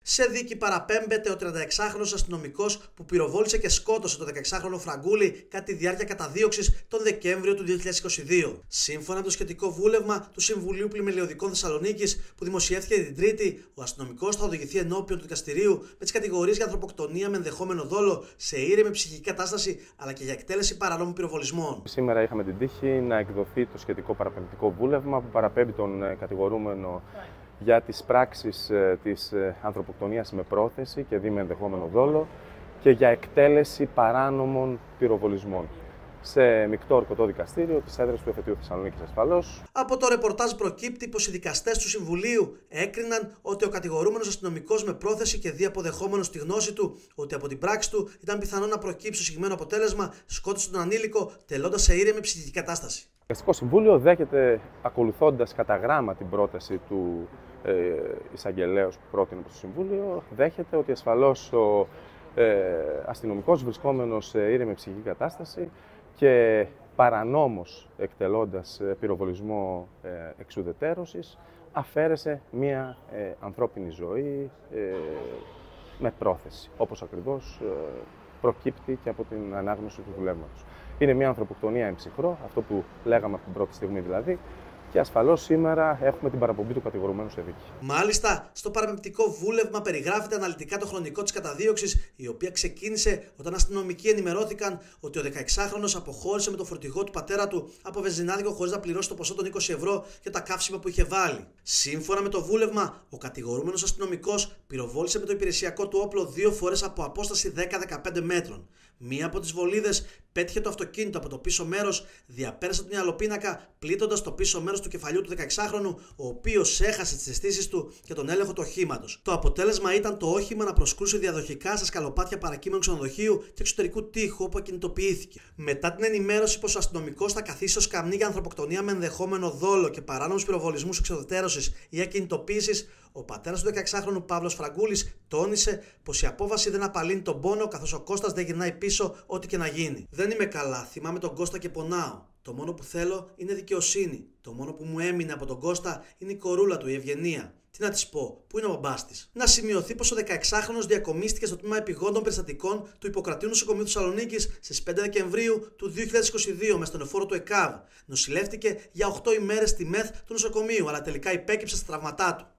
Σε δίκη παραπέμπεται ο 36χρονος αστυνομικός που πυροβόλησε και σκότωσε το 16χρονο Φραγκούλη κατά τη διάρκεια καταδίωξης τον Δεκέμβριο του 2022. Σύμφωνα με το σχετικό βούλευμα του Συμβουλίου Πλημελιωδικών Θεσσαλονίκης που δημοσιεύθηκε την Τρίτη, ο αστυνομικός θα οδηγηθεί ενώπιον του δικαστηρίου με τις κατηγορίες για ανθρωποκτονία με ενδεχόμενο δόλο, σε ήρεμη ψυχική κατάσταση αλλά και για εκτέλεση παρανόμων πυροβολισμών. Σήμερα είχαμε την τύχη να εκδοθεί το σχετικό παραπεμπτικό βούλευμα που παραπέμπει τον κατηγορούμενο για τις πράξεις της ανθρωποκτονίας με πρόθεση και δι με ενδεχόμενο δόλο και για εκτέλεση παράνομων πυροβολισμών σε μεικτό ορκωτό δικαστήριο της έδρας του Εφετείου Θεσσαλονίκης ασφαλώς. Από το ρεπορτάζ προκύπτει πως οι δικαστές του Συμβουλίου έκριναν ότι ο κατηγορούμενος αστυνομικός με πρόθεση και δι αποδεχόμενος στη γνώση του ότι από την πράξη του ήταν πιθανό να προκύψει το συγκεκριμένο αποτέλεσμα, σκότωσε τον ανήλικο τελώντας σε ήρεμη ψυχική κατάσταση. Το Δικαστικό Συμβούλιο δέχεται, ακολουθώντας κατά γράμμα την πρόταση του εισαγγελέως που πρότεινε προς το Συμβούλιο, δέχεται ότι ασφαλώς ο αστυνομικός βρισκόμενος σε ήρεμη ψυχική κατάσταση και παρανόμως εκτελώντας πυροβολισμό εξουδετέρωσης, αφαίρεσε μία ανθρώπινη ζωή με πρόθεση, όπως ακριβώς προκύπτει και από την ανάγνωση του δουλεύματος. Είναι μια ανθρωποκτονία εμψυχρό, αυτό που λέγαμε από την πρώτη στιγμή δηλαδή, και ασφαλώς σήμερα έχουμε την παραπομπή του κατηγορουμένου σε δίκη. Μάλιστα, στο παραπεμπτικό βούλευμα περιγράφεται αναλυτικά το χρονικό της καταδίωξης, η οποία ξεκίνησε όταν αστυνομικοί ενημερώθηκαν ότι ο 16χρονος αποχώρησε με το φορτηγό του πατέρα του από βενζινάδικο χωρίς να πληρώσει το ποσό των 20 ευρώ για τα καύσιμα που είχε βάλει. Σύμφωνα με το βούλευμα, ο κατηγορούμενος αστυνομικός πυροβόλησε με το υπηρεσιακό του όπλο 2 φορές από απόσταση 10-15 μέτρων. Μία από τις βολίδες πέτυχε το αυτοκίνητο από το πίσω μέρος, διαπέρασε τον μυαλοπίνακα, πλήττοντας το πίσω μέρος του κεφαλιού του 16χρονου, ο οποίος έχασε τις αισθήσεις του και τον έλεγχο του οχήματος. Το αποτέλεσμα ήταν το όχημα να προσκρούσε διαδοχικά στα σκαλοπάτια παρακείμενου ξενοδοχείου και εξωτερικού τοίχου, όπου ακινητοποιήθηκε. Μετά την ενημέρωση πως ο αστυνομικός θα καθίσει ως καμνή για ανθρωποκτονία με ενδεχόμενο δόλο και παράνομους πυροβολισμούς εξουδετέρωσης ή ακινητοποίησης, ο πατέρας του 16χρονου Παύλος Φραγκούλης τόνισε πως η απόβαση δεν απαλύνει τον πόνο, καθώς ο Κώστας δεν γυρνάει πίσω ό,τι και να γίνει. Δεν είμαι καλά, θυμάμαι τον Κώστα και πονάω. Το μόνο που θέλω είναι δικαιοσύνη. Το μόνο που μου έμεινε από τον Κώστα είναι η κορούλα του, η Ευγενία. Τι να της πω, πού είναι ο μπαμπάς της? Να σημειωθεί πως ο 16χρονος διακομίστηκε στο τμήμα επιγόντων περιστατικών του Ιπποκρατείου Νοσοκομείου Θεσσαλονίκης στις 5 Δεκεμβρίου του 2022 με στενοφόρο του ΕΚΑΒ. Νοσηλεύτηκε για 8 ημέρες στη ΜΕΘ του νοσοκομείου, αλλά τελικά υπέκυψε στα τραυματά του.